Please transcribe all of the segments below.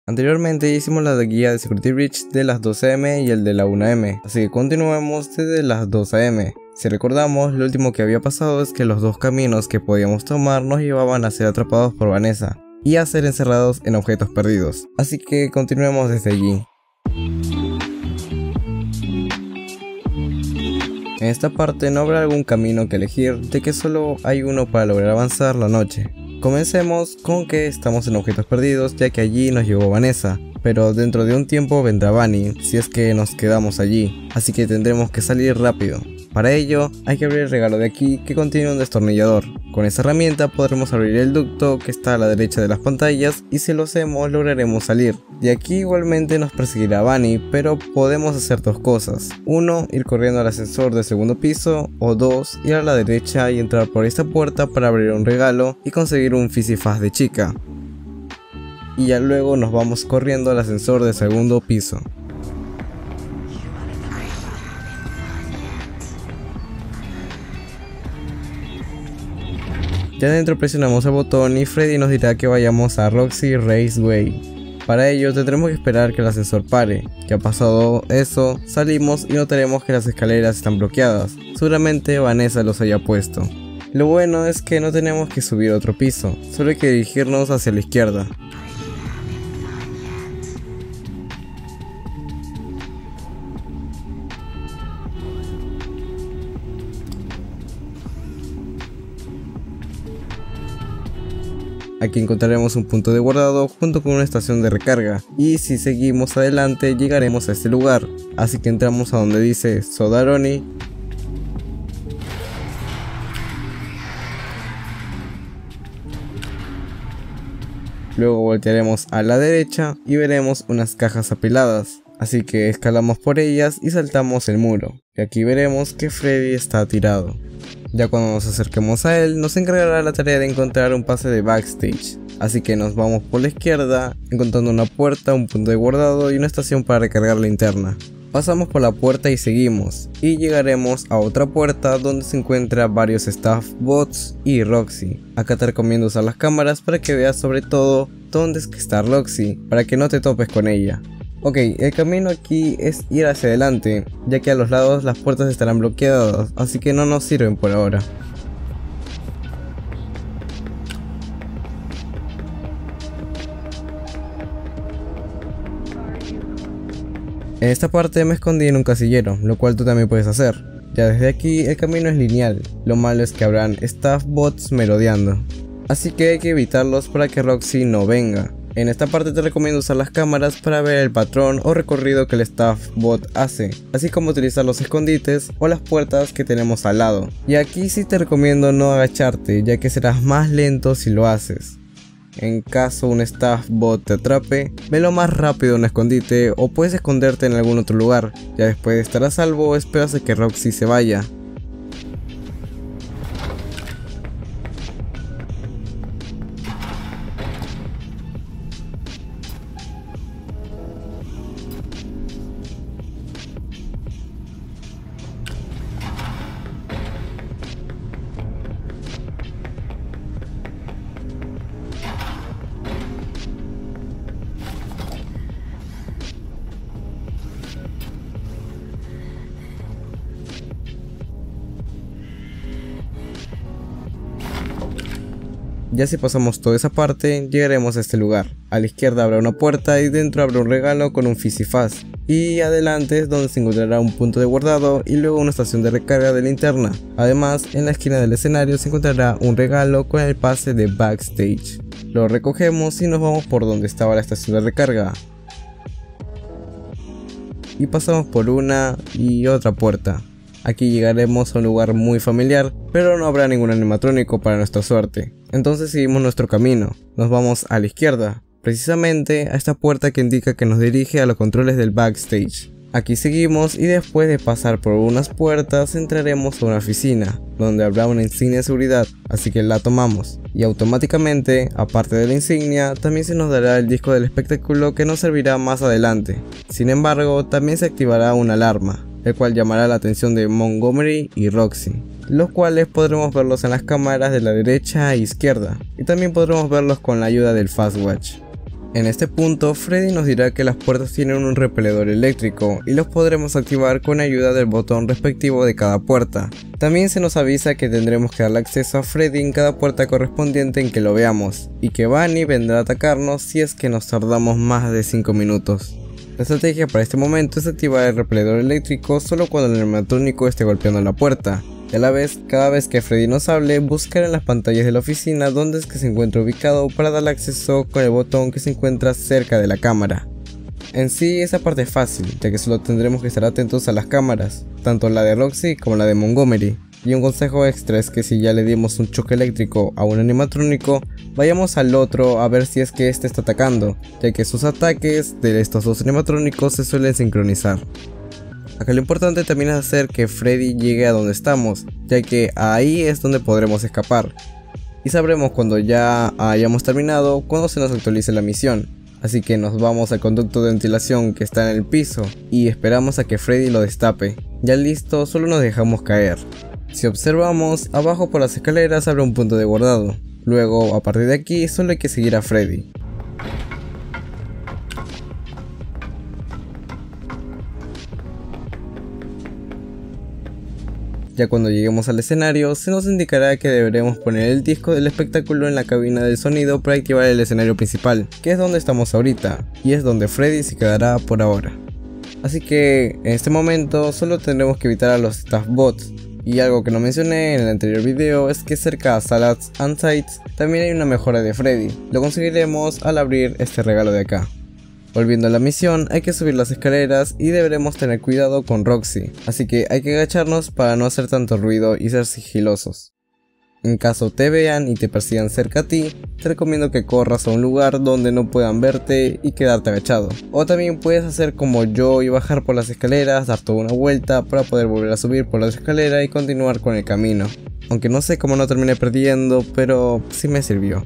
Anteriormente hicimos la guía de Security Breach de las 12 am y el de la 1 am, así que continuemos desde las 2 am. Si recordamos, lo último que había pasado es que los dos caminos que podíamos tomar nos llevaban a ser atrapados por Vanessa y a ser encerrados en objetos perdidos, así que continuemos desde allí. En esta parte no habrá algún camino que elegir, ya que solo hay uno para lograr avanzar la noche. Comencemos con que estamos en objetos perdidos, ya que allí nos llevó Vanessa, pero dentro de un tiempo vendrá Bunny si es que nos quedamos allí, así que tendremos que salir rápido. Para ello hay que abrir el regalo de aquí que contiene un destornillador. Con esta herramienta podremos abrir el ducto que está a la derecha de las pantallas y si lo hacemos lograremos salir. De aquí igualmente nos perseguirá Bunny, pero podemos hacer dos cosas. 1. Ir corriendo al ascensor del segundo piso, o 2. Ir a la derecha y entrar por esta puerta para abrir un regalo y conseguir un Fizzy Fuzz de chica. Y ya luego nos vamos corriendo al ascensor del segundo piso. Ya dentro presionamos el botón y Freddy nos dirá que vayamos a Roxy Raceway. Para ello tendremos que esperar que el ascensor pare. Ya pasado eso, salimos y notaremos que las escaleras están bloqueadas. Seguramente Vanessa los haya puesto. Lo bueno es que no tenemos que subir otro piso, solo hay que dirigirnos hacia la izquierda. Aquí encontraremos un punto de guardado junto con una estación de recarga y si seguimos adelante llegaremos a este lugar, así que entramos a donde dice Sodaroni. Luego voltearemos a la derecha y veremos unas cajas apiladas, así que escalamos por ellas y saltamos el muro, y aquí veremos que Freddy está tirado. Ya cuando nos acerquemos a él, nos encargará la tarea de encontrar un pase de backstage. Así que nos vamos por la izquierda, encontrando una puerta, un punto de guardado y una estación para recargar linterna. Pasamos por la puerta y seguimos, y llegaremos a otra puerta donde se encuentran varios staff bots y Roxy. Acá te recomiendo usar las cámaras para que veas sobre todo dónde es que está Roxy, para que no te topes con ella. Ok, el camino aquí es ir hacia adelante, ya que a los lados las puertas estarán bloqueadas, así que no nos sirven por ahora. En esta parte me escondí en un casillero, lo cual tú también puedes hacer. Ya desde aquí el camino es lineal, lo malo es que habrán staff bots merodeando, así que hay que evitarlos para que Roxy no venga. En esta parte te recomiendo usar las cámaras para ver el patrón o recorrido que el staff bot hace, así como utilizar los escondites o las puertas que tenemos al lado. Y aquí sí te recomiendo no agacharte, ya que serás más lento si lo haces. En caso un staff bot te atrape, ve lo más rápido un escondite o puedes esconderte en algún otro lugar. Ya después de estar a salvo, esperas a que Roxy se vaya. Ya si pasamos toda esa parte, llegaremos a este lugar. A la izquierda habrá una puerta y dentro habrá un regalo con un Fizzy Fuzz. Y adelante es donde se encontrará un punto de guardado y luego una estación de recarga de linterna. Además, en la esquina del escenario se encontrará un regalo con el pase de backstage. Lo recogemos y nos vamos por donde estaba la estación de recarga. Y pasamos por una y otra puerta. Aquí llegaremos a un lugar muy familiar, pero no habrá ningún animatrónico para nuestra suerte. Entonces seguimos nuestro camino, nos vamos a la izquierda, precisamente a esta puerta que indica que nos dirige a los controles del backstage. Aquí seguimos y después de pasar por unas puertas entraremos a una oficina, donde habrá una insignia de seguridad, así que la tomamos. Y automáticamente, aparte de la insignia, también se nos dará el disco del espectáculo que nos servirá más adelante. Sin embargo, también se activará una alarma, el cual llamará la atención de Montgomery y Roxy, los cuales podremos verlos en las cámaras de la derecha e izquierda, y también podremos verlos con la ayuda del Fastwatch. En este punto, Freddy nos dirá que las puertas tienen un repeledor eléctrico y los podremos activar con ayuda del botón respectivo de cada puerta. También se nos avisa que tendremos que darle acceso a Freddy en cada puerta correspondiente en que lo veamos, y que Bunny vendrá a atacarnos si es que nos tardamos más de 5 minutos. La estrategia para este momento es activar el repeledor eléctrico solo cuando el animatrónico esté golpeando la puerta. Y a la vez, cada vez que Freddy nos hable, buscar en las pantallas de la oficina dónde es que se encuentra ubicado para darle acceso con el botón que se encuentra cerca de la cámara. En sí, esa parte es fácil, ya que solo tendremos que estar atentos a las cámaras, tanto la de Roxy como la de Montgomery. Y un consejo extra es que si ya le dimos un choque eléctrico a un animatrónico, vayamos al otro a ver si es que este está atacando, ya que sus ataques de estos dos animatrónicos se suelen sincronizar. Acá lo importante también es hacer que Freddy llegue a donde estamos, ya que ahí es donde podremos escapar. Y sabremos cuando ya hayamos terminado cuando se nos actualice la misión. Así que nos vamos al conducto de ventilación que está en el piso y esperamos a que Freddy lo destape. Ya listo, solo nos dejamos caer. Si observamos, abajo por las escaleras habrá un punto de guardado. Luego, a partir de aquí, solo hay que seguir a Freddy. Ya cuando lleguemos al escenario, se nos indicará que deberemos poner el disco del espectáculo en la cabina del sonido para activar el escenario principal, que es donde estamos ahorita, y es donde Freddy se quedará por ahora. Así que, en este momento, solo tendremos que evitar a los staff bots. Y algo que no mencioné en el anterior video es que cerca a Salads and Sights también hay una mejora de Freddy. Lo conseguiremos al abrir este regalo de acá. Volviendo a la misión, hay que subir las escaleras y deberemos tener cuidado con Roxy, así que hay que agacharnos para no hacer tanto ruido y ser sigilosos. En caso te vean y te persigan cerca a ti, te recomiendo que corras a un lugar donde no puedan verte y quedarte agachado. O también puedes hacer como yo y bajar por las escaleras, dar toda una vuelta para poder volver a subir por la otra escalera y continuar con el camino. Aunque no sé cómo no terminé perdiendo, pero sí me sirvió.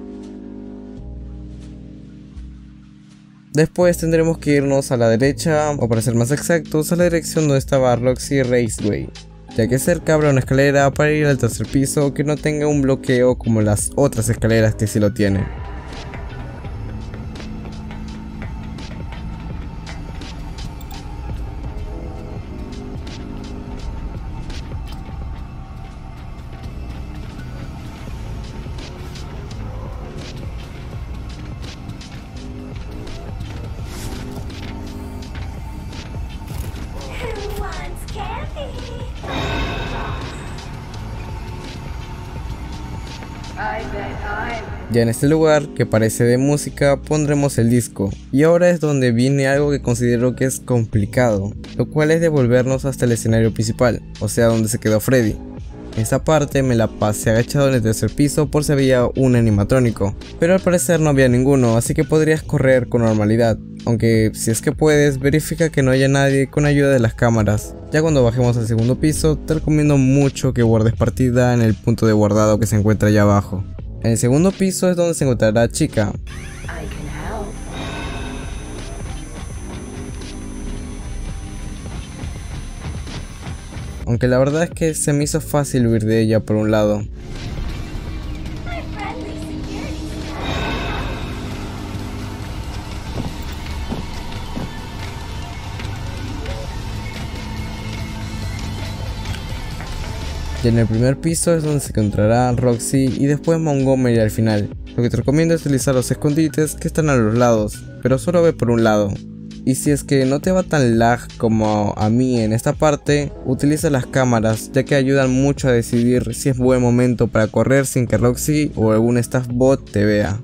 Después tendremos que irnos a la derecha, o para ser más exactos, a la dirección donde estaba Roxy Raceway, ya que cerca habrá una escalera para ir al tercer piso que no tenga un bloqueo como las otras escaleras que sí lo tienen. Ya en este lugar, que parece de música, pondremos el disco. Y ahora es donde viene algo que considero que es complicado, lo cual es devolvernos hasta el escenario principal, o sea donde se quedó Freddy. Esta parte me la pasé agachado en el tercer piso por si había un animatrónico, pero al parecer no había ninguno, así que podrías correr con normalidad. Aunque si es que puedes, verifica que no haya nadie con ayuda de las cámaras. Ya cuando bajemos al segundo piso, te recomiendo mucho que guardes partida en el punto de guardado que se encuentra allá abajo. En el segundo piso es donde se encontrará Chica. Aunque la verdad es que se me hizo fácil huir de ella por un lado. Y en el primer piso es donde se encontrará Roxy y después Montgomery al final. Lo que te recomiendo es utilizar los escondites que están a los lados, pero solo ve por un lado. Y si es que no te va tan lag como a mí en esta parte, utiliza las cámaras, ya que ayudan mucho a decidir si es buen momento para correr sin que Roxy o algún staff bot te vea.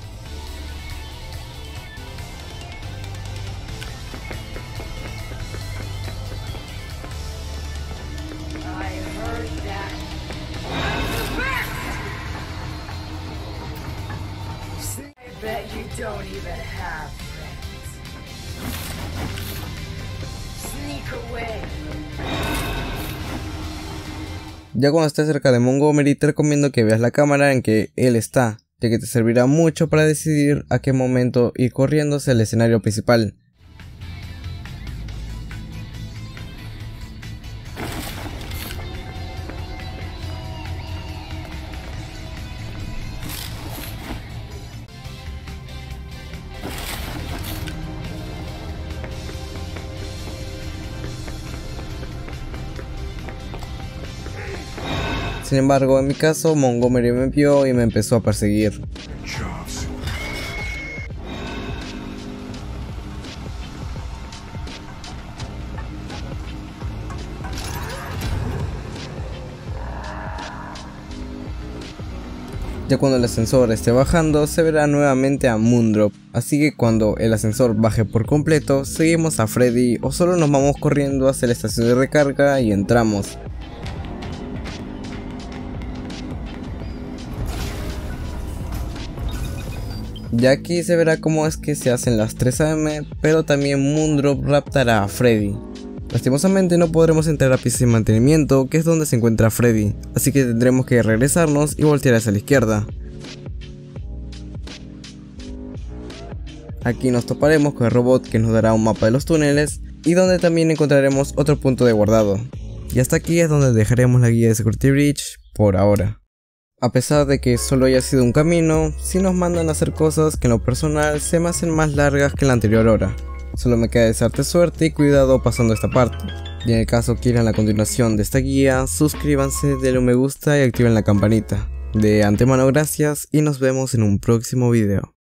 Ya cuando estés cerca de Montgomery te recomiendo que veas la cámara en que él está, ya que te servirá mucho para decidir a qué momento ir corriendo hacia el escenario principal. Sin embargo, en mi caso, Montgomery me vio y me empezó a perseguir. Ya cuando el ascensor esté bajando, se verá nuevamente a Moondrop, así que cuando el ascensor baje por completo, seguimos a Freddy o solo nos vamos corriendo hacia la estación de recarga y entramos. Ya aquí se verá cómo es que se hacen las 3 AM, pero también Moondrop raptará a Freddy. Lastimosamente no podremos entrar a piezas de mantenimiento, que es donde se encuentra Freddy, así que tendremos que regresarnos y voltear hacia la izquierda. Aquí nos toparemos con el robot que nos dará un mapa de los túneles y donde también encontraremos otro punto de guardado. Y hasta aquí es donde dejaremos la guía de Security Breach por ahora. A pesar de que solo haya sido un camino, sí nos mandan a hacer cosas que en lo personal se me hacen más largas que la anterior hora. Solo me queda desearte suerte y cuidado pasando esta parte. Y en el caso quieran la continuación de esta guía, suscríbanse, denle un me gusta y activen la campanita. De antemano gracias y nos vemos en un próximo video.